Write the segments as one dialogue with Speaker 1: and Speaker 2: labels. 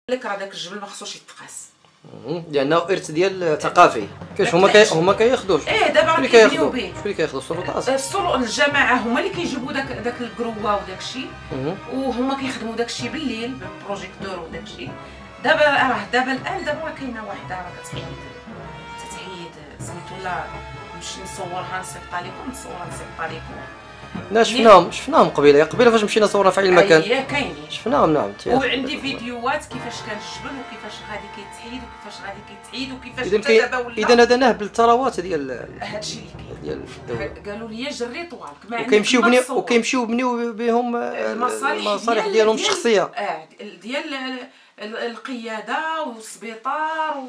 Speaker 1: لك راه داك الجبل ما خصوش يتقاس
Speaker 2: لانه ارث ديال ثقافي. كاش هما كياخذوا
Speaker 1: دابا راه كيبنيو به.
Speaker 2: شكون اللي كياخذوا السلطات؟
Speaker 1: الجماعه هما اللي كيجيبوا داك الكروه وداك الشيء، وهما كيخدموا داك الشيء بالليل بالبروجيكتور وداك الشيء. دابا الان راه كاينه واحده راه كتحيد سميتو لا نمشي نصورها نصيفطها لكم، نصيفطها لكم.
Speaker 2: شفناهم قبيله فاش مشينا صورنا في اي مكان.
Speaker 1: كاينين
Speaker 2: شفناهم نعم.
Speaker 1: وعندي فيديوهات كيفاش كان الجبل وكيفاش غادي كيتحيد وكيفاش دابا ولا.
Speaker 2: اذا هذا نهب الثروات ديال
Speaker 1: هادشي اللي كاين
Speaker 2: ديال
Speaker 1: قالوا لي جري طوالك
Speaker 2: وكيمشيو يبنيو بهم المصالح ديالهم الشخصيه
Speaker 1: ديال القياده والسبيطار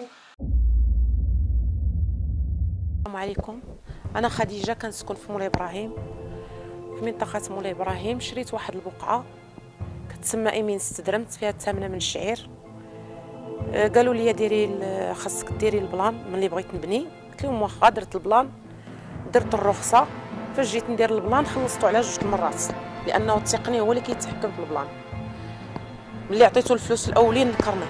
Speaker 1: السلام عليكم. انا خديجه كنسكن في مولاي ابراهيم، في منطقه مولاي ابراهيم. شريت واحد البقعه كتسمى ايمين استدرمت فيها الثامنه من الشعير. قالوا لي خاصك ديري البلان ملي بغيت نبني. قلت لهم واخا. درت البلان، درت الرخصه. فاش جيت ندير البلان خلصته على 2 المرات، لانه التقني هو اللي كيتحكم في البلان. ملي عطيته الفلوس الاولين الكرني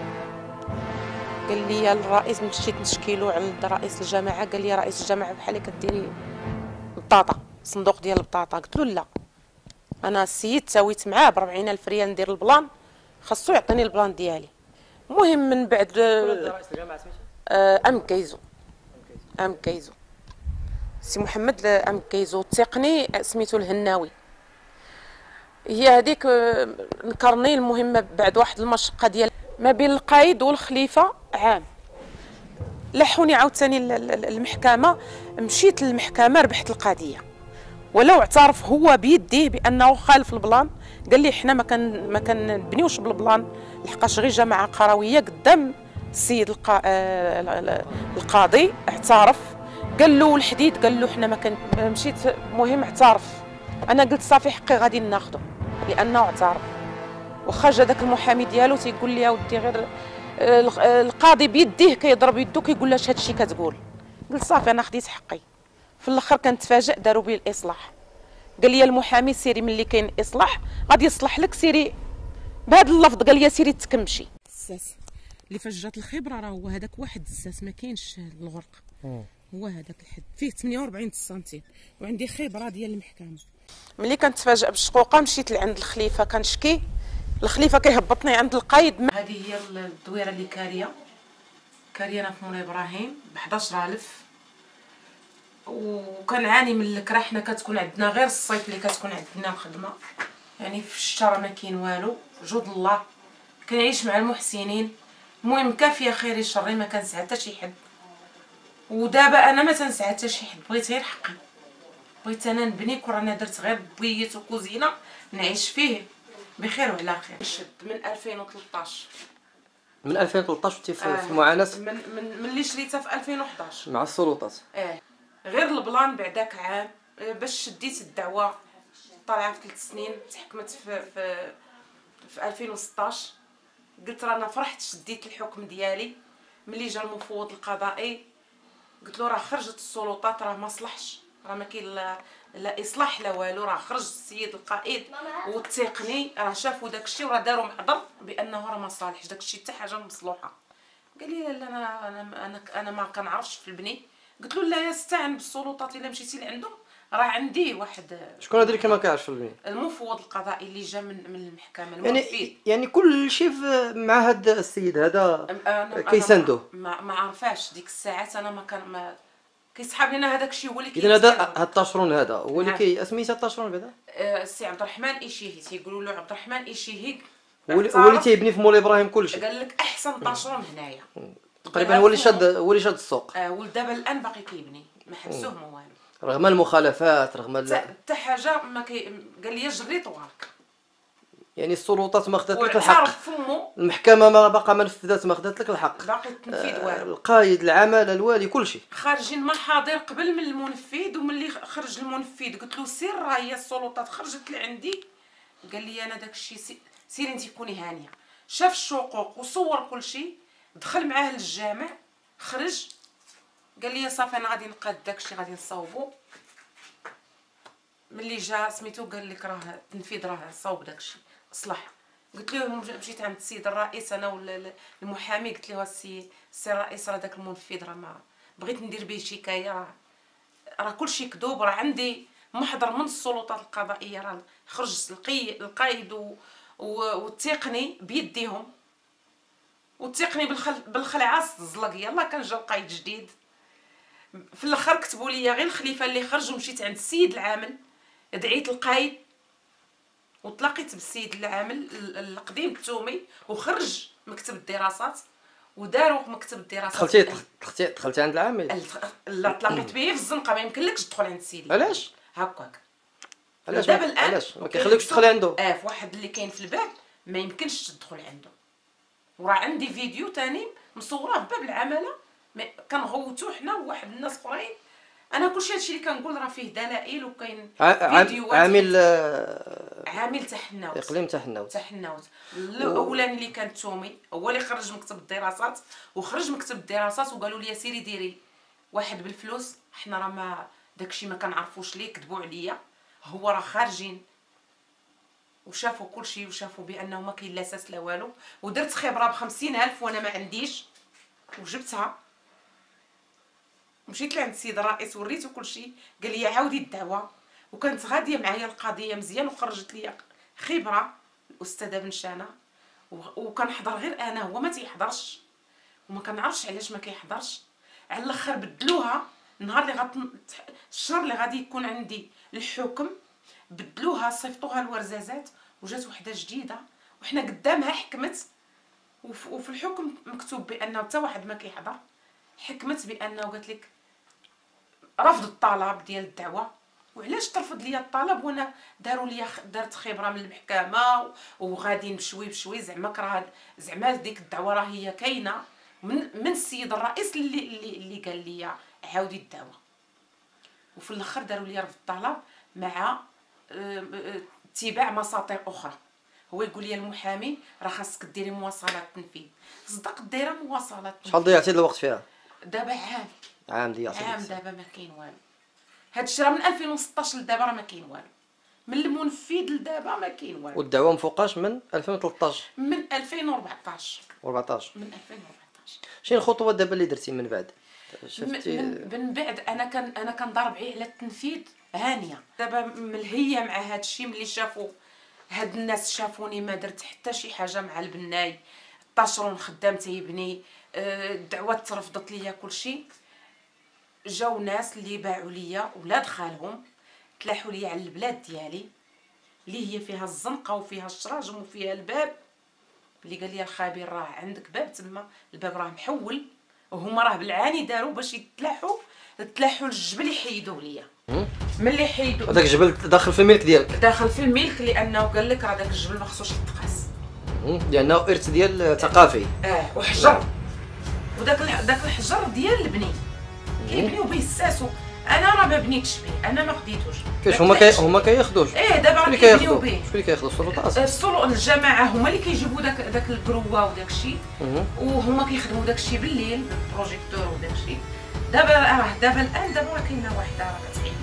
Speaker 1: قال لي الرئيس، مشيت نشكيلو عند رئيس الجماعه. قال لي رئيس الجماعه بحال كديري البطاطا، صندوق ديال البطاطا. قلت له لا، انا السيد سويت معاه ب 40,000 ريال ندير البلان، خاصو يعطيني البلان ديالي. المهم من بعد
Speaker 2: رئيس الجامعه سميتو
Speaker 1: ام كيزو سي محمد ام كيزو. التقني سميتو الهناوي. هي هذيك نكرني. المهم بعد واحد المشقه ديال ما بين القايد والخليفه عام، لحوني عاوتاني المحكمه. مشيت للمحكمه، ربحت القضيه، ولو اعترف هو بيديه بانه خالف البلان. قال لي حنا ما كنبنيوش بالبلان، لحقاش غير جماعه قرويه. قدام السيد القاضي اعترف، قال له الحديد، قال له حنا ما كان. مشيت المهم اعترف. انا قلت صافي حقي غادي ناخذه لانه اعترف. واخا جا داك المحامي ديالو تيقول لي اودي غير القاضي بيديه كيضرب يدو كيقول له اش هادشي كتقول. قلت صافي انا خديت حقي. في الاخر كنتفاجئ داروا بي الاصلاح. قال لي المحامي سيري ملي كاين اصلاح غادي يصلح لك، سيري بهذا اللفظ. قال لي سيري تكمشي. الساس اللي فاش جات الخبره راه هو هذاك واحد الساس، ما كاينش الغرق. هو هذاك الحد فيه 48 سنتيم، وعندي خبره ديال المحكمه. ملي كنتفاجئ بالشقوقه مشيت لعند الخليفه كنشكي. الخليفه كيهبطني عند القايد. هذه هي الدويره اللي كاريانا في مولاي ابراهيم ب 11,000. وكنعاني من الكره. حنا كتكون عندنا غير الصيف اللي كتكون عندنا الخدمه، يعني في الشتا راه ما كاين والو. جود الله كنعيش مع المحسنين. المهم كافيه خيري شري، ما كنسعى حتى شي حد. ودابا انا ما تنسعى حتى شي حد، بغيت غير حقي. بغيت انا نبني كرانا درت غير بويت وكوزينه نعيش فيه بخير وعلى خير. نشد من 2013.
Speaker 2: من 2013 وانت في المعاناه؟
Speaker 1: من اللي شريتها في 2011
Speaker 2: مع السلطات.
Speaker 1: غير البلان بعداك عام باش شديت الدعوه طالعه في 3 سنين. تحكمت في 2016. قلت رانا فرحت شديت الحكم ديالي. ملي جا المفوض القضائي قلت له راه خرجت السلطات، راه ما صلحش، راه ما كاين لا اصلاح لا والو. راه خرج السيد القائد والتقني، راه شافوا داكشي وراه داروا محضر بانه راه ما صالحش داكشي حتى حاجه مصلوحه. قال لي لا انا ما كنعرفش في البني. قلت له لا، يستعن بالسلطات. الا مشيتي لعندهم راه عندي واحد.
Speaker 2: شكون هذا اللي ما كيعرفش في البني؟
Speaker 1: المفوض القضائي اللي جا من المحكمه، المنفذ.
Speaker 2: يعني كل شيء مع هذا السيد هذا كيساندوه.
Speaker 1: ما عرفاش ديك الساعات. انا ما كيسحب لنا هذاك الشيء. هو اللي
Speaker 2: اذا هذا الطاشرون هذا هو اللي سميتها الطاشرون بعدا.
Speaker 1: السي عبد الرحمن ايشيهي، تيقولوا له عبد الرحمن ايشيهي.
Speaker 2: هو اللي تيبني في مولاي ابراهيم كلشي.
Speaker 1: قال لك احسن طاشرون هنايا
Speaker 2: تقريبا. هو اللي شاد السوق.
Speaker 1: ودابا الان باقي كيبني، ما حبسوه ما والو،
Speaker 2: رغم المخالفات رغم
Speaker 1: حتى حاجه ما قال لي جري طوالك.
Speaker 2: يعني السلطات ما خدات لك الحق،
Speaker 1: المحكمه
Speaker 2: ما باقا ما نفذت، ما خدات لك الحق.
Speaker 1: باقي التنفيذ والو.
Speaker 2: القايد، العمل، الوالي، كلشي
Speaker 1: خارجين محاضر قبل من المنفذ. وملي خرج المنفذ قلت له سير راه هي السلطات خرجت لعندي. قال لي انا داكشي سيري انت كوني هانيه. شاف الشقوق وصور كلشي، دخل معاه للجامع، خرج قال لي صافي انا غادي نقاد داكشي غادي نصاوبو. ملي جا سميتو قال لك راه التنفيذ راه صاوب داكشي صلح. قلت له مشيت عند السيد الرئيس انا والمحامي، قلت له السي الرئيس راه داك المنفذ راه ما بغيت ندير به شكايه، راه كلشي كذوب، راه عندي محضر من السلطات القضائيه، راه خرج القايد والتقني بيديهم، والتقني بالخلعه الزلق. يلا كان جا القايد جديد، في الاخر كتبوا لي غير الخليفه اللي خرج، ومشيت عند السيد العامل دعيت القايد وتلاقيت بالسيد العامل القديم التومي، وخرج مكتب الدراسات وداروا مكتب الدراسات.
Speaker 2: دخلتي عند العامل؟
Speaker 1: لا، تلاقيت به في الزنقه، ما يمكنلكش تدخل عند سيدي.
Speaker 2: علاش
Speaker 1: هكاك؟
Speaker 2: علاش
Speaker 1: دابا الان
Speaker 2: علاش ما كيخليوكش تدخلي عنده؟
Speaker 1: في واحد اللي كاين في الباب ما يمكنش تدخل عنده، وراه عندي فيديو تاني مصوره في باب العماله كنغوتو حنا وواحد الناس اخرين. انا كلشي هادشي اللي كنقول راه فيه دلائل وكاين فيديوهات. عامل تحناوت،
Speaker 2: اقليم تحناوت.
Speaker 1: الاولاني اللي كان تومي هو اللي خرج مكتب الدراسات، وخرج مكتب الدراسات وقالوا لي سيري ديري واحد بالفلوس، حنا راه ما داكشي ما كنعرفوش ليه، كذبوا عليا. هو راه خارجين وشافوا كلشي، وشافوا بانه ما كاين لا اساس لا والو، ودرت خبره ب50,000 وانا ما عنديش وجبتها. مشيت لعند السيد الرئيس وريته كلشي، قال لي عاودي الدعوه، وكانت غاديه معايا القضيه مزيان، وخرجت لي خبره الاستاذه بنشانه، وكنحضر غير انا، هو ما تيحضرش، وما كنعرفش علاش ما كيحضرش. على الاخر بدلوها النهار اللي الشهر اللي غادي يكون عندي الحكم، بدلوها صيفطوها الورزازات، وجات وحده جديده وحنا قدامها حكمت، وفي الحكم مكتوب بانه حتى واحد ما كيحضر. حكمت بانه قالت لك رفض الطلب ديال الدعوه. وعلاش ترفض ليا الطلب وانا داروا ليا درت خبره من المحكمه وغادي بشوي بشوي، زعما كراه زعما ديك الدعوه راه هي كاينه من السيد الرئيس اللي قال لي عاودي الدعوه. وفي الاخر داروا لي رفض الطلب مع اتباع مساطر اخرى. هو يقول لي المحامي راه خاصك ديري مواصلات تنفيذ. صدق دايره مواصلات تنفيذ.
Speaker 2: شحال ضيعتي الوقت فيها؟
Speaker 1: دابا
Speaker 2: عام ضيعتي.
Speaker 1: عام دابا ما كاين والو. هادشي راه من 2016 لدابا راه ما كاين والو، من المنفذ لدابا ما كاين والو.
Speaker 2: والدعوه مفوقاش من 2013؟
Speaker 1: من 2014. من 2014.
Speaker 2: شنو الخطوات دابا اللي درتي من بعد؟ شفتي
Speaker 1: من بعد انا كنضرب على التنفيذ هانيه. دابا ملهيه مع هادشي، ملي شافوا هاد الناس شافوني ما درت حتى شي حاجه مع البناي، الطاشرون خدام تيبني، الدعوات ترفضت ليا كلشي. جاو ناس اللي باعوا ليا ولاد خالهم، تلاحوا ليا على البلاد ديالي اللي هي فيها الزنقه وفيها الشراجم وفيها الباب، اللي قال لي الخبير راه عندك باب تما، الباب راه محول، وهما راه بالعاني داروا باش تلاحوا للجبل يحيدوه ليا. ملي حيدوا
Speaker 2: هذاك الجبل داخل في الملك ديالك؟
Speaker 1: داخل في الملك، لانه قال لك راه داك الجبل ما خصوش يتقاس،
Speaker 2: لانه ارث ديال ثقافي.
Speaker 1: وحجر، وداك الحجر ديال البني كيبنيو به الساسو. انا راه ما بنيتش به، انا ما خديتوش.
Speaker 2: كيفاش هما كياخذوش؟
Speaker 1: دابا راه كيبنيو به.
Speaker 2: شكون اللي كياخذوا؟ السلطات؟
Speaker 1: الجماعه هما اللي كيجيبوا داك الكروه وداك الشيء، وهما كيخدموا داك الشيء بالليل بالبروجيكتور وداك الشيء. دابا راه كاينه واحده راه كتعيط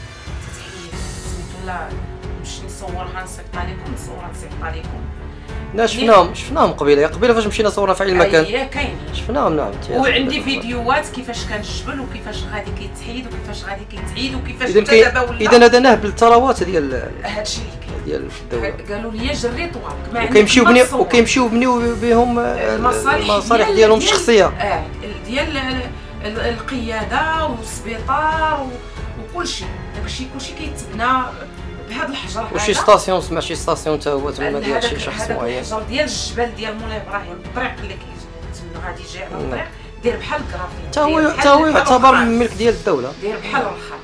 Speaker 1: سميتو لا نمشي نصورها نصيفط لكم، نصورها نصيفط لكم.
Speaker 2: شفناهم قبيله فاش مشينا صورنا في اي المكان.
Speaker 1: كاينين
Speaker 2: شفناهم. نعم.
Speaker 1: وعندي فيديوهات كيفاش كان الجبل وكيفاش غادي كيتحيد وكيفاش غادي كيتعيد وكيفاش
Speaker 2: دابا ولا. اذا هذا نهب الثروات ديال
Speaker 1: هادشي اللي كاين
Speaker 2: ديال الدوله.
Speaker 1: قالوا لي جري طوالك ما
Speaker 2: وكيمشيو يبنيو بهم المصالح ديالهم الشخصيه،
Speaker 1: ديال القياده والسبيطار وكلشي. داكشي كلشي كيتبنى بهذا الحجر هذا.
Speaker 2: وشي ستاسيون سمع شي ستاسيون تا هو تما ديال شي شخص معين.
Speaker 1: الحجر ديال الجبل ديال مولاي ابراهيم، الطريق اللي تما غادي يجي على الطريق داير بحال الكرافين،
Speaker 2: تا هو يعتبر من الملك ديال الدوله،
Speaker 1: داير بحال الرخام،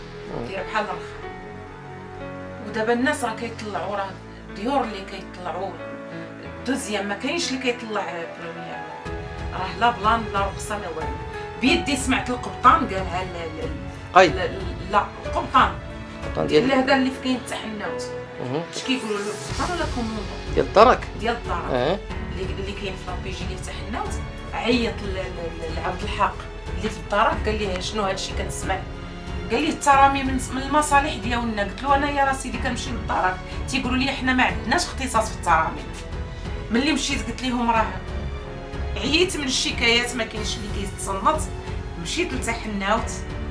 Speaker 1: ودابا الناس راه كيطلعوا، راه الديور اللي كيطلعوا دوزيام ما كاينش اللي كيطلع بروميير، راه لا بلان لا رخصه لا والو. بيدي سمعت القبطان قالها لا القبطان ديال هذا اللي فين تحناوت، اش كيقولوا له القبطان ولا كوموندو
Speaker 2: ديال الدرك
Speaker 1: اللي كاين في لابيجي اللي تحناوت. عيط لعبد الحق اللي في الدرك، قال لي شنو هادشي كنسمع، قال لي الترامي من المصالح ديالنا. قلت له انا يا راه سيدي كنمشي للدرك تيقولوا لي حنا ما عندناش اختصاص في الترامي، ملي مشيت قلت لهم راه عييت من الشكايات ما كاينش اللي كيتصنت، مشيت لتحناوت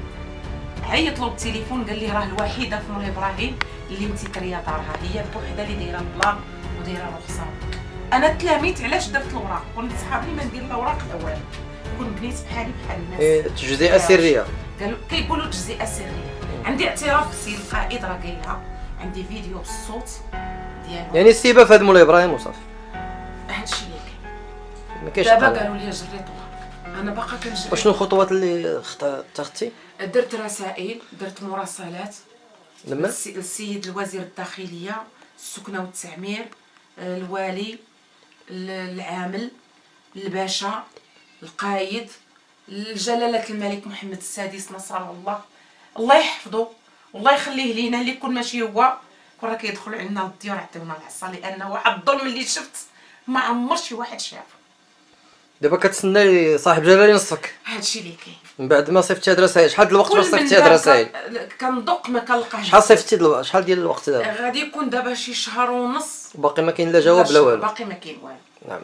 Speaker 1: عيط له بالتليفون قال لي راه الوحيده في مولاي ابراهيم اللي متيكريه دارها، هي بوحدها اللي دايره البلاغ ودايره رخصه. انا تلاميت علاش درت الوراق، كنت صحابني ما ندير الاوراق لا والو، كنت بنيت بحالي بحال الناس.
Speaker 2: تجزئه سريه
Speaker 1: قالوا كيقولوا تجزئه سريه. عندي اعتراف بالسيد القائد راه قايلها، عندي فيديو بالصوت ديالو.
Speaker 2: يعني السيبه في هذا مولاي ابراهيم وصافي،
Speaker 1: هادشي اللي كاين.
Speaker 2: ما كاينش
Speaker 1: دابا
Speaker 2: حل.
Speaker 1: قالوا لي جريت الورق، انا باقا كنجري.
Speaker 2: وشنو الخطوات اللي اتخذتي؟
Speaker 1: درت رسائل، درت مراسلات
Speaker 2: لما
Speaker 1: السيد الوزير الداخليه، السكنه والتعمير، الوالي، العامل، الباشا، القايد، جلاله الملك محمد السادس نصره الله، الله يحفظه والله يخليه لينا. اللي يكون ماشي هو راه كيدخلوا عندنا للديور عطيونا العصا، لانه واحد الظلم اللي شفت ما عمر شي واحد شافه.
Speaker 2: دابا كتسناي صاحب جلاله ينصفك؟
Speaker 1: هادشي اللي كاين.
Speaker 2: من بعد ما صيفطتي هاد الرسائل شحال ديال الوقت باش صيفطتي هاد الرسائل؟
Speaker 1: كندق ما كنلقاش.
Speaker 2: شحال صيفطتي شحال ديال الوقت دابا؟
Speaker 1: غادي يكون دابا شي شهر ونص
Speaker 2: باقي ما كاين لا جواب لا والو؟
Speaker 1: باقي ما كاين والو.
Speaker 2: نعم.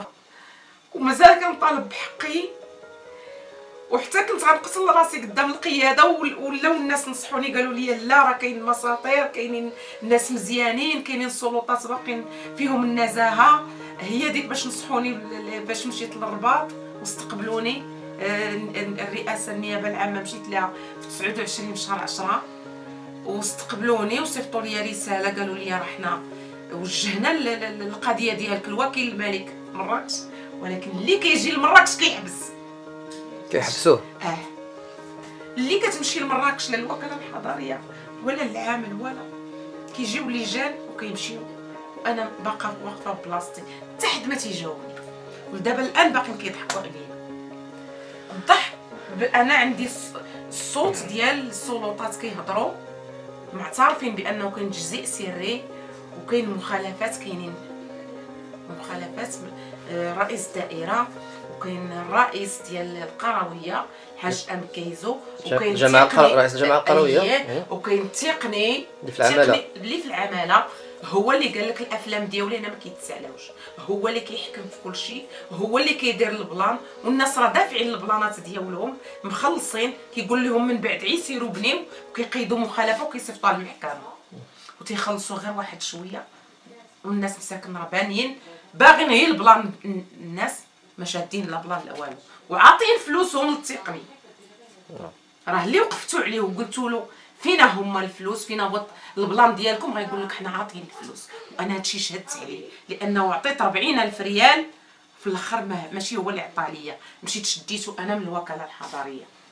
Speaker 1: ومازال كنطالب بحقي، وحتى كنت غنقتل راسي قدام القياده ولاو الناس نصحوني قالوا لي لا راه كاين مساطير، كاينين الناس مزيانين، كاينين سلطات باقيين فيهم النزاهه. هي ديك باش نصحوني باش مشيت للرباط واستقبلوني الرئاسه النيابه العامه مشيت لها في 29 في شهر 10 واستقبلوني وصيفطوا لي رساله قالوا لي راه حنا وجهنا القضيه ديالك الوكيل الملك مراكش، ولكن اللي كيجي لمراكش كيحبس.
Speaker 2: كيحبسوه؟
Speaker 1: اللي كتمشي لمراكش لا الوكاله الحضاريه ولا العامل ولا كيجيو لجان وكيمشيو، وانا باقا واقفه بلاصتي حتى حد ما تيجاوبني. ودابا الان باقيين كيضحكوا عليا. الضحك انا عندي الصوت ديال السلطات كيهضروا معترفين بانه كاين تجزيء سري وكاين مخالفات، كاينين مخالفات رئيس الدائره وكاين الرئيس ديال القرويه حاج ام كيزو وكاين
Speaker 2: رئيس الجماعه القرويه
Speaker 1: وكاين التقني اللي في العماله هو اللي قال لك الافلام ديالي انا ما كيتسالاوش، هو اللي كيحكم في كل شيء، هو اللي كيدير البلان، والناس راه دافعين البلانات ديالهم مخلصين، كيقول لهم من بعد يسيروا بنيو وكيقيدوا مخالفه وكيصيفطوها للمحكمه وتيخلصوا غير واحد شويه، والناس مساكن راه بانيين باغيين غير البلان. الناس ما شادين لا بلان لا والو وعاطين فلوسهم للتقني. راه اللي وقفتوا عليه وقلتوا له فينا هما الفلوس، فينا البلان ديالكم، غايقول لك حنا عاطين الفلوس. وانا هادشي شهدت عليه لانه عطيت 40,000 ريال في الاخر ماشي هو اللي عطا ليا، مشيت شديته انا من الوكاله الحضاريه.